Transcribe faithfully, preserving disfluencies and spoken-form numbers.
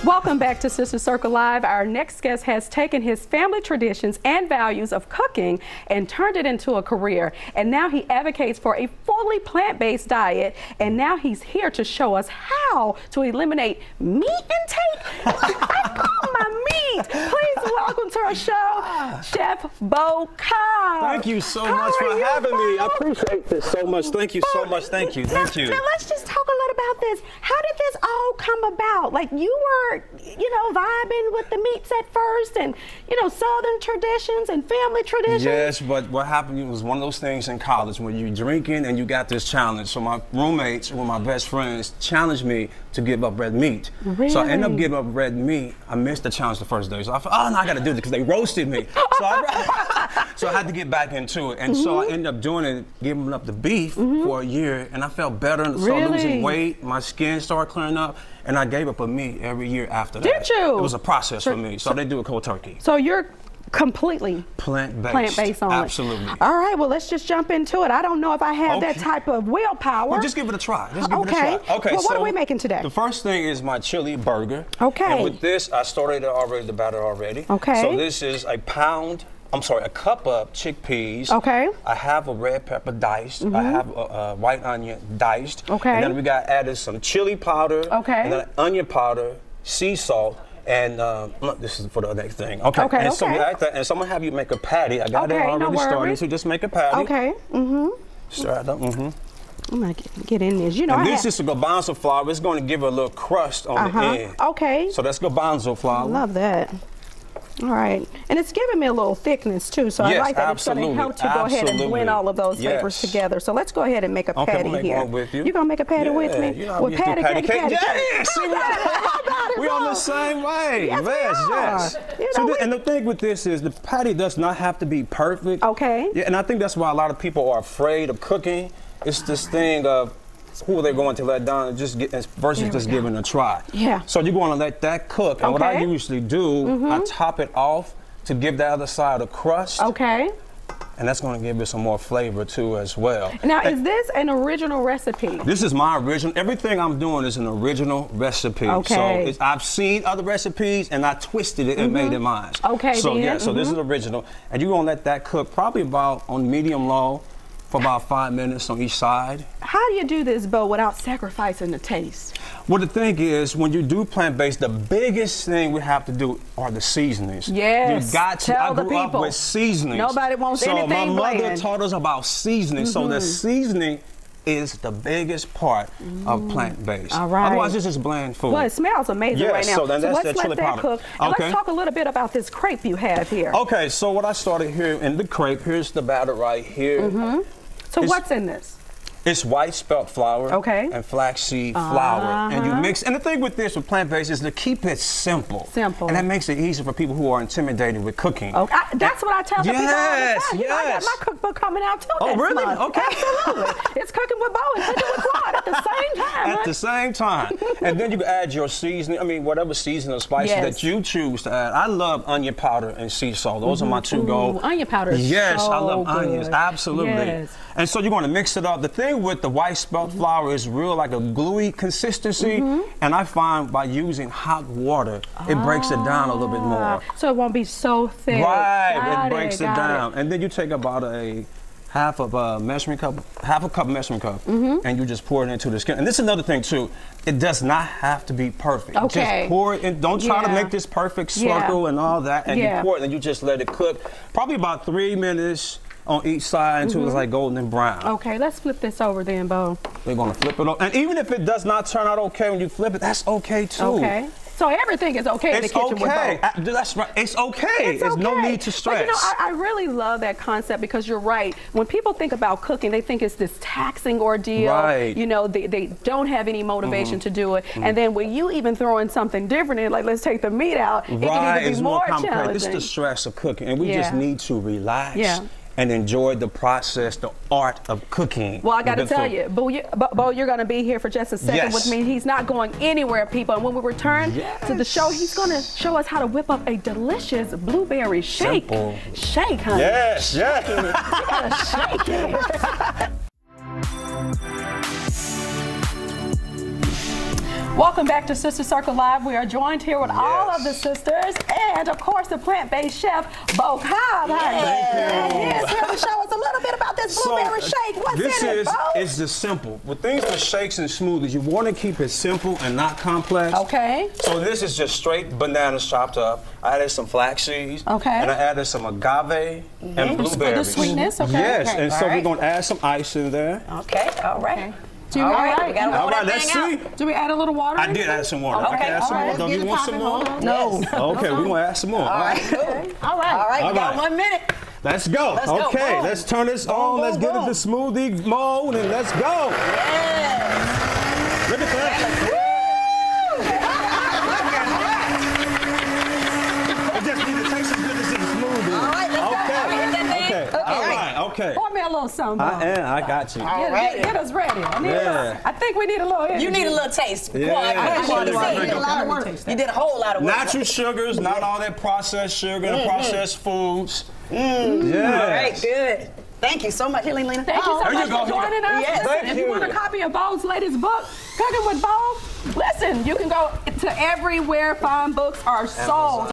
Welcome back to Sister Circle Live. Our next guest has taken his family traditions and values of cooking and turned it into a career. And now he advocates for a fully plant-based diet. And now he's here to show us how to eliminate meat intake. I call my meat. Please welcome to our show, Chef Bo Cobb. Thank you so How much for you, having Bo? me. I appreciate this so much. Thank you so much. Thank you. Thank now, you. Now let's just talk a little about this. How did this all come about? Like, you were, you know, vibing with the meats at first, and, you know, Southern traditions and family traditions. Yes, but what happened was one of those things in college when you're drinking and you got this challenge. So my roommates, one of my best friends, challenged me to give up red meat. Really? So I ended up giving up red meat. I missed the challenge the first day. So I thought, oh, no, I got to do this because they roasted me. So I, so I had to get back into it. And mm-hmm. so I ended up doing it, giving up the beef mm-hmm. for a year, and I felt better and started Really? losing weight. My skin started clearing up, and I gave up a meat every year after that. Did you? It was a process so, for me. So, so they do a cold turkey. So you're completely plant-based. Plant-based on Absolutely. it. All right, well, let's just jump into it. I don't know if I have okay. that type of willpower. Well, just give it a try. Just give okay. it a try. Okay. Well, what so are we making today? The first thing is my chili burger. Okay. And with this, I started already the batter already. Okay. So this is a pound. I'm sorry, a cup of chickpeas. Okay. I have a red pepper diced. Mm-hmm. I have a, a white onion diced. Okay. And then we got added some chili powder. Okay. And then onion powder, sea salt. And uh, this is for the next thing. Okay. Okay. And okay. so we like that, and so I'm gonna have you make a patty. I got okay, it already no started. So just make a patty. Okay. Mm-hmm. Start up. Mm-hmm. I'm gonna get, get in this. You know, and I this have... is a garbanzo flour. It's going to give it a little crust on uh-huh. the end. Okay. So that's garbanzo flour. I love that. All right, and it's giving me a little thickness too, so yes, I like that. Absolutely. It's going to help to absolutely. go ahead and blend all of those yes. flavors together. So let's go ahead and make a okay, patty we'll make here. One with you. You gonna make a patty yeah, with me? You know, well, patty, patty, patty, patty. Yes, see, we on the same way. Yes, yes, we yes. You know, so we... the, and the thing with this is the patty does not have to be perfect. Okay. Yeah, and I think that's why a lot of people are afraid of cooking. It's this thing of who are they going to let down and just get versus just go. giving it a try. Yeah. So you're going to let that cook, and okay. what I usually do, mm-hmm. I top it off to give the other side a crust. Okay. And that's going to give it some more flavor too as well. Now, and is this an original recipe? This is my original. Everything I'm doing is an original recipe. Okay. So it's, I've seen other recipes and I twisted it and mm-hmm. made it mine. Okay. So then. yeah, so mm-hmm. this is original, and you're gonna let that cook probably about on medium low for about five minutes on each side. How do you do this, Bo, without sacrificing the taste? Well, the thing is, when you do plant-based, the biggest thing we have to do are the seasonings. Yes. You got to. Tell I grew the people. up with seasonings. Nobody wants so anything my mother bland. taught us about seasoning. Mm-hmm. So the seasoning is the biggest part mm. of plant-based. All right. Otherwise, it's just bland food. Well, it smells amazing yes, right now. So, then so that's let's that let chili that powder. cook. And okay. let's talk a little bit about this crepe you have here. Okay, so what I started here in the crepe, here's the batter right here. Mm-hmm. So it's, what's in this? It's white spelt flour okay. and flaxseed uh-huh. flour. And you mix, and the thing with this, with plant-based, is to keep it simple. Simple. And that makes it easy for people who are intimidated with cooking. Okay. I, that's and, what I tell the yes, people all the time. You yes. know, I got my cookbook coming out too. Oh, really? Month. Okay. Absolutely. It's cooking with Bo and cooking with Claude at the same time. At huh? the same time. And then you can add your seasoning, I mean, whatever seasoning or spices yes. that you choose to add. I love onion powder and sea salt. Those mm-hmm. are my two Ooh, go. Onion powder is Yes, so I love good. onions. Absolutely. Yes. And so you're going to mix it up. The thing with the white spelt mm-hmm. flour is real like a gluey consistency. Mm-hmm. And I find by using hot water, ah. it breaks it down a little bit more. So it won't be so thick. Right, got it breaks it, it down. It. And then you take about a half of a measuring cup, half a cup measuring cup, mm-hmm. and you just pour it into the skin. And this is another thing too, it does not have to be perfect. Okay. Just pour it in, don't try yeah. to make this perfect circle yeah. and all that, and yeah. you pour it and you just let it cook. Probably about three minutes on each side until mm-hmm. it's like golden and brown. Okay, let's flip this over then, Bo. We're gonna flip it over. And even if it does not turn out okay when you flip it, that's okay too. Okay. So everything is okay it's in the kitchen okay. with Bo. That's right. It's okay. It's There's okay. no need to stress. But you know, I, I really love that concept because you're right. When people think about cooking, they think it's this taxing ordeal. Right. You know, they, they don't have any motivation mm-hmm. to do it. Mm-hmm. And then when you even throw in something different, in, like let's take the meat out, it right. can even be it's more, more complex. challenging. It's the stress of cooking, and we yeah. just need to relax. Yeah. And enjoy the process, the art of cooking. Well, I got to tell you, Bo, you, Bo, you're going to be here for just a second yes. with me. He's not going anywhere, people. And when we return yes. to the show, he's going to show us how to whip up a delicious blueberry shake. Simple. Shake, honey. Yes, yes. You got to shake it. Welcome back to Sister Circle Live. We are joined here with yes. all of the sisters and, of course, the plant-based chef, Bo Cobb. Yes. Yes. Here to show us a little bit about this blueberry so, shake. What's this in is, it, Bo? It's just simple. With things with shakes and smoothies, you want to keep it simple and not complex. Okay. So this is just straight bananas chopped up. I added some flax seeds. Okay. And I added some agave mm-hmm. and blueberries. For the sweetness, okay. Yes, okay. and all so right. we're going to add some ice in there. Okay, all right. Okay. Do you, all all right, right. we gotta all right, let's see. Out. Do we add a little water? I did add some water. Okay, okay add some right. more. Don't you want some more? No. Yes. Okay, we're going to add some more. All right, cool. Okay. All right. All right, all we got right. one minute. Let's go. Let's okay, go. let's turn this boom, on. Boom, let's boom. get into smoothie mode and let's go. Yes. Look at that. It just needs to taste as good as it's smoothie. All right, let's okay. go. Okay. Okay. Okay. All right. Okay. Pour me a little something. I am. I got you. All get, right. Get, get us ready. I, need Yeah. a, I think we need a little energy. You need a little taste. Yeah. Boy, I, I, I, I, I, you, did I, a lot of work. You did a whole lot of work. Natural sugars, not all that processed sugar and mm-hmm. processed foods. Mm. Yes. All right, good. Thank you so much, Helena. Thank oh, you so there much you go. for joining us. Yes. Listen, Thank if you. you. want a copy of Bo's latest book, Cooking with Bo, listen, you can go to everywhere fine books are sold.